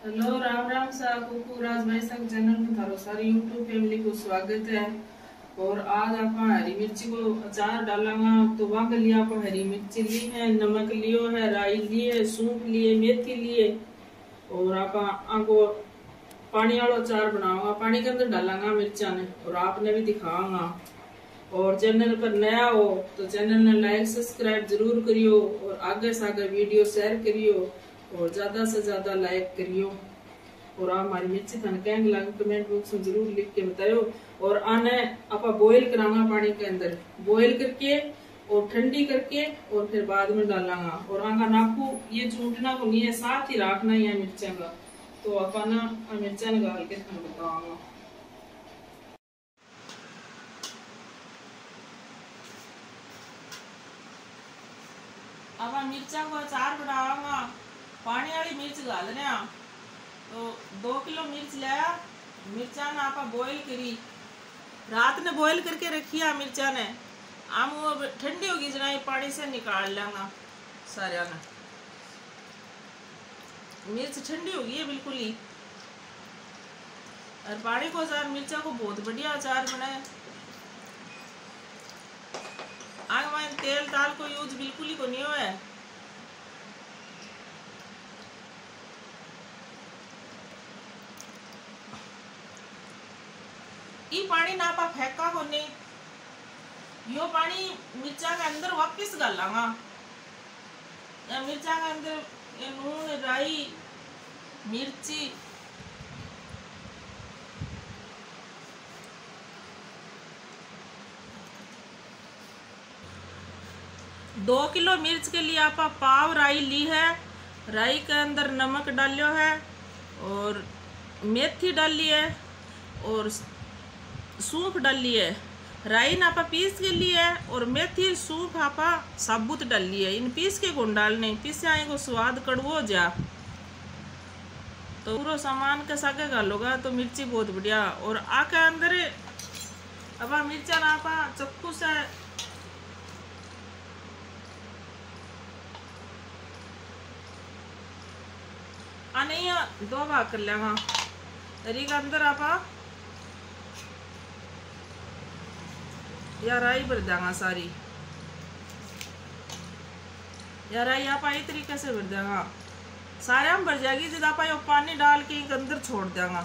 Hello Ram Ram सा कुकू राज भाई साहब चैनल में थारो सारी यूट्यूब फैमिली को स्वागत है। और आज आप हरी मिर्ची को अचार डालांगा तो वहाँ के लिए आप हरी मिर्ची ली है, नमक लियो है, राई लिए, सूंफ लिए, मेथी लिए और आप आपको पानी वाला अचार बनाऊंगा। पानी के अंदर डालांगा मिर्चा ने और आपने भी दिखाऊंगा। और चैनल पर नया हो तो चैनल ने लाइक सब्सक्राइब जरूर करियो और आगे से आगे वीडियो शेयर करियो और ज्यादा से ज्यादा लाइक करियो। और आप हमारी मिर्ची थाने कैंग लगे कमेंट बॉक्स में जरूर लिख के बतायो। और आने आप बॉईल करांगा पानी के अंदर, बॉईल करके और ठंडी करके और फिर बाद में डालांगा। और आगा नाकू ये चूंटना को नहीं है, साथ ही रखना ही है मिर्चा का। तो आप ना मिर्चा निकाल के थाने बताऊंगा। अब मिर्चा को अचार बनावांगा। पानी वाली मिर्च डालने तो 2 किलो मिर्च लिया। मिर्चा ने आप बॉईल करी, रात ने बॉईल करके रखिया मिर्चा ने। आम वो ठंडी होगी जना पानी से निकाल लेंगा सारे ने। मिर्च ठंडी होगी है बिल्कुल ही। और पानी को अचार मिर्चा को बहुत बढ़िया अचार बनाए। आग में तेल ताल को यूज बिल्कुल ही को नहीं हुआ है। ये पानी ना पा फेंका को नहीं, यो पानी मिर्चा के अंदर वापिस डालांगा। या मिर्चा के अंदर ये नून, राई, मिर्ची, दो किलो मिर्च के लिए आप पाव राई ली है। राई के अंदर नमक डालियो है और मेथी डाली है और सूंफ डाली है। राई ना आपा पीस के लिए है और मेथी सूंफ आपा साबुत डाली है। इन पीस के गुण डालने, पीसे आएगा स्वाद कड़वो जा। तो पूरा सामान के सागे डालोगा तो मिर्ची बहुत बढ़िया। और आके अंदर अब मिर्चा ना आपा चक्कू से नहीं 2 भाग कर लेगा। तरी के अंदर आपा या राई भर देंगा सारी, या राई आप इस तरीके से भर देंगा सारे हम भर जाएगी। जब आप पानी डाल के अंदर छोड़ देंगा।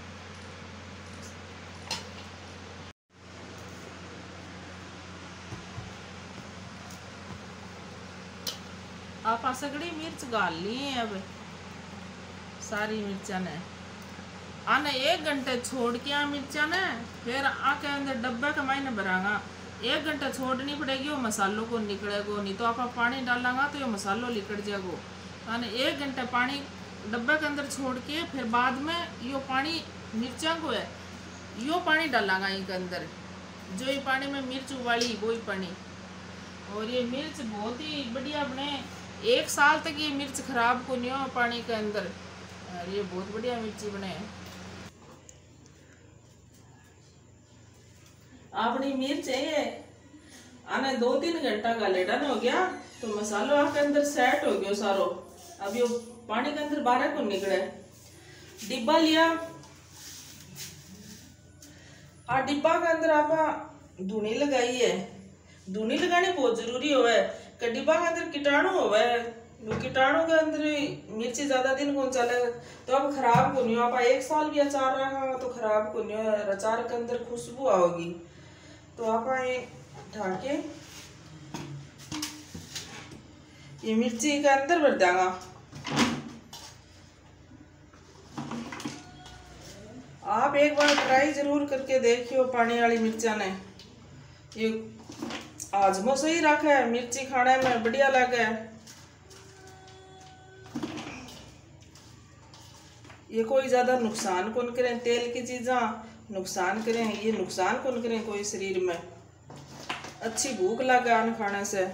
आप सगड़ी मिर्च गाल ली है अब सारी मिर्चा ने। आने 1 घंटे छोड़ के मिर्चा ने फिर आके अंदर डब्बे के मायने भरांगा। 1 घंटा छोड़नी पड़ेगी, वो मसालों को निकलेगो नहीं तो आप पानी डालांगा तो ये मसालों लिकड़ जाएगो। आने 1 घंटा पानी डब्बे के अंदर छोड़ के फिर बाद में यो पानी मिर्चा को है यो पानी डालांगा इनके अंदर। जो ये पानी में मिर्च उबाली वही पानी। और ये मिर्च बहुत ही बढ़िया बने, 1 साल तक ये मिर्च खराब को नहीं हो पानी के अंदर। और ये बहुत बढ़िया मिर्ची बने। अपनी मिर्च है ये आने 2-3 घंटा का लेडन हो गया तो मसालो आपके अंदर सेट हो गया सारो। अब यो पानी के अंदर बाहर को निकले। डिब्बा लिया, डिब्बा के अंदर आप धुनी लगाई है। धुनी लगानी बहुत जरूरी होवे कि डिब्बा के अंदर कीटाणु होवे। कीटाणु के अंदर मिर्ची ज्यादा दिन को चले तो अब खराब को नहीं हो। आप 1 साल भी अचार रखा तो खराब को नहीं हो। अचार के अंदर खुशबू आओगी तो आप ये ढाके ये मिर्ची के अंदर भर देंगा। आप एक बार ट्राई जरूर करके देखियो पानी वाली मिर्चा ने। ये आजमो सही रखा है, मिर्ची खाने में बढ़िया लगे है। ये कोई ज्यादा नुकसान कौन करें, तेल की चीजा नुकसान करें, ये नुकसान कौन करें कोई शरीर में। अच्छी भूख लगे अन्न खाने से।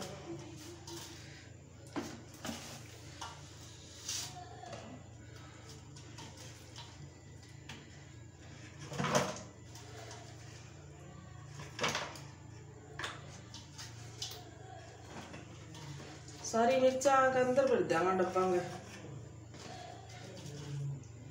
सारी मिर्चा के अंदर भर देंगे डब्बा में।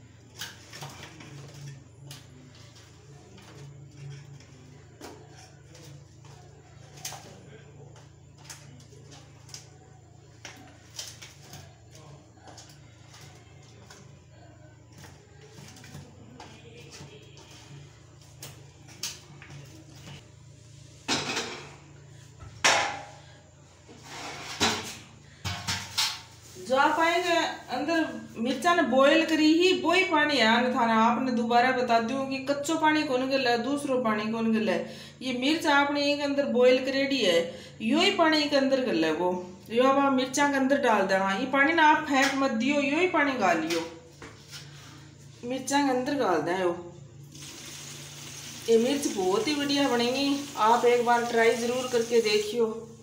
जो आप आएंगे अंदर मिर्चा ने बॉयल करी ही वही पानी है आने थाना। आपने दोबारा बता दूं कि कच्चो पानी कौन गल है, दूसरो पानी कौन गल है। ये मिर्च आपने एक अंदर बॉयल करेडी है, यो ही पानी के अंदर गल है वो। यो अब आप मिर्चा के अंदर डाल देना, ये पानी ना आप फेंक मत दियो, यो ही पानी गाल लियो, मिर्चा के अंदर गाल दें। ये मिर्च बहुत ही बढ़िया बनेगी, आप एक बार ट्राई जरूर करके देखियो।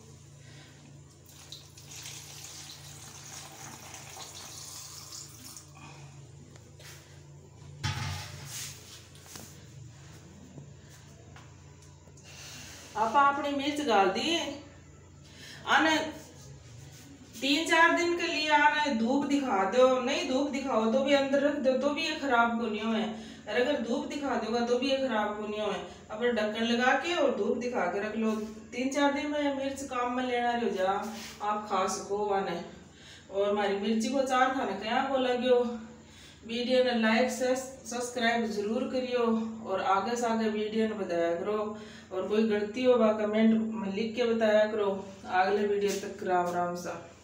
आप अपनी मिर्च डाल दिए, आने 3-4 दिन के लिए आने धूप दिखा दो। नहीं धूप दिखाओ तो भी अंदर रख दो तो भी ये खराब को नहीं हो है। और अगर धूप दिखा दोगा तो भी ये खराब को नहीं हो है। अब ढक्कन लगा के और धूप दिखा के रख लो, 3-4 दिन में मिर्च काम में लेना रहो जा आप खा सको वाने। और हमारी मिर्ची को अचार खाने क्या को लगियो, वीडियो ने लाइक सब्सक्राइब जरूर करियो और आगे से आगे वीडियो ने बताया करो। और कोई गलती हो कमेंट में लिख के बताया करो। अगले वीडियो तक राम राम सा।